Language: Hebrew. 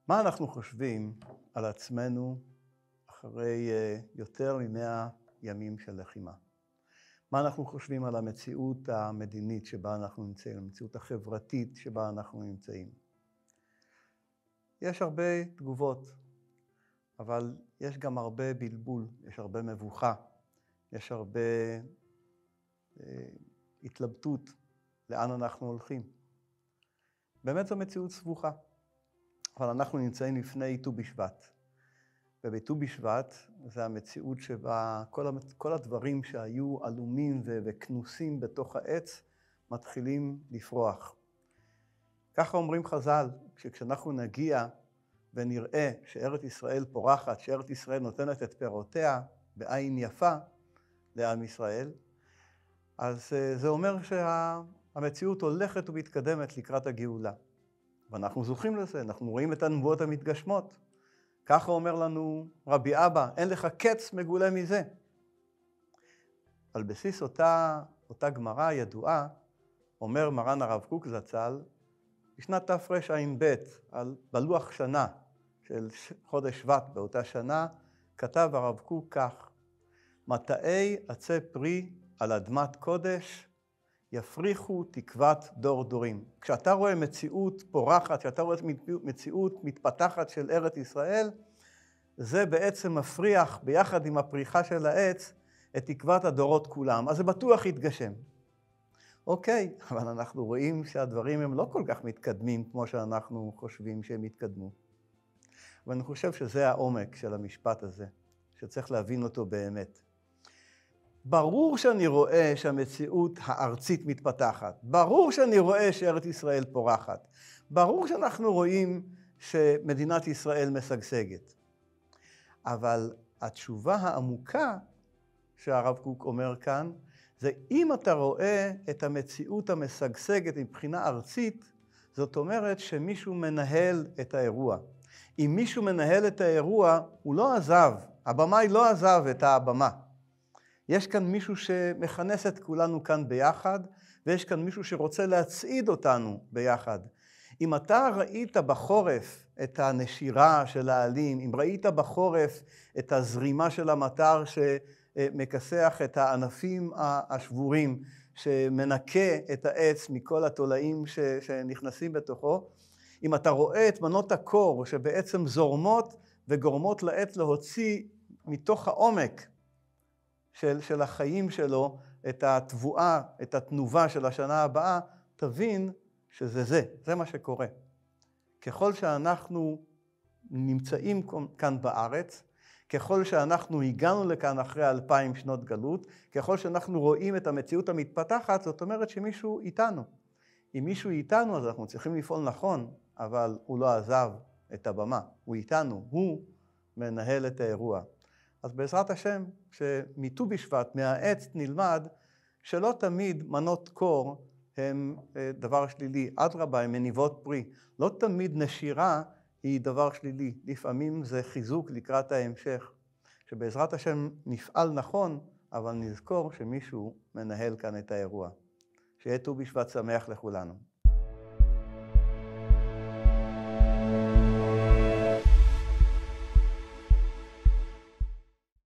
מה אנחנו חושבים על עצמנו אחרי יותר מ100 ימים של לחימה? מה אנחנו חושבים על המציאות המדינית שבה אנחנו נמצאים, המציאות החברתית שבה אנחנו נמצאים? יש הרבה תגובות, אבל יש גם הרבה בלבול, יש הרבה מבוכה, יש הרבה התלבטות לאן אנחנו הולכים. באמת זו מציאות סבוכה, אבל אנחנו נמצאים לפני ט"ו בשבט. ובט"ו בשבט זה המציאות שבה כל הדברים שהיו עלומים וכנוסים בתוך העץ מתחילים לפרוח. ככה אומרים חז"ל, שכשאנחנו נגיע ונראה שארץ ישראל פורחת, שארץ ישראל נותנת את פירותיה בעין יפה לעם ישראל, אז זה אומר שהמציאות הולכת ומתקדמת לקראת הגאולה. ואנחנו זוכים לזה, אנחנו רואים את הנבואות המתגשמות. ככה אומר לנו רבי אבא, אין לך קץ מגולה מזה. על בסיס אותה גמרא ידועה, אומר מרן הרב קוק זצ"ל, בשנת תרע"ב, בלוח שנה של חודש שבט באותה שנה, כתב הרב קוק כך: מטעי עצי פרי על אדמת קודש יפריחו תקוות דור דורים. כשאתה רואה מציאות פורחת, כשאתה רואה מציאות מתפתחת של ארץ ישראל, זה בעצם מפריח ביחד עם הפריחה של העץ את תקוות הדורות כולם. אז זה בטוח יתגשם. אוקיי, אבל אנחנו רואים שהדברים הם לא כל כך מתקדמים כמו שאנחנו חושבים שהם יתקדמו. ואני חושב שזה העומק של המשפט הזה, שצריך להבין אותו באמת. ברור שאני רואה שהמציאות הארצית מתפתחת. ברור שאני רואה שארץ ישראל פורחת. ברור שאנחנו רואים שמדינת ישראל משגשגת. אבל התשובה העמוקה שהרב קוק אומר כאן, זה אם אתה רואה את המציאות המשגשגת מבחינה ארצית, זאת אומרת שמישהו מנהל את האירוע. אם מישהו מנהל את האירוע, הוא לא עזב, הבמאי לא עזב את הבמה. יש כאן מישהו שמכנס את כולנו כאן ביחד, ויש כאן מישהו שרוצה להצעיד אותנו ביחד. אם אתה ראית בחורף את הנשירה של העלים, אם ראית בחורף את הזרימה של המטר שמכסח את הענפים השבורים, שמנקה את העץ מכל התולעים שנכנסים בתוכו, אם אתה רואה את מנות הקור שבעצם זורמות וגורמות לעץ להוציא מתוך העומק של החיים שלו את התבואה, את התנובה של השנה הבאה, תבין זה מה שקורה. ככל שאנחנו נמצאים כאן בארץ, ככל שאנחנו הגענו לכאן אחרי 2000 שנות גלות, ככל שאנחנו רואים את המציאות המתפתחת, זאת אומרת שמישהו איתנו. אם מישהו איתנו, אז אנחנו צריכים לפעול נכון, אבל הוא לא עזב את הבמה, הוא איתנו, הוא מנהל את האירוע. אז בעזרת השם, שמט"ו בשבט, מהעץ נלמד, שלא תמיד מנות קור הם דבר שלילי, אדרבה, הם מניבות פרי. לא תמיד נשירה היא דבר שלילי, לפעמים זה חיזוק לקראת ההמשך. שבעזרת השם נפעל נכון, אבל נזכור שמישהו מנהל כאן את האירוע. שיהיה ט"ו בשבט שמח לכולנו.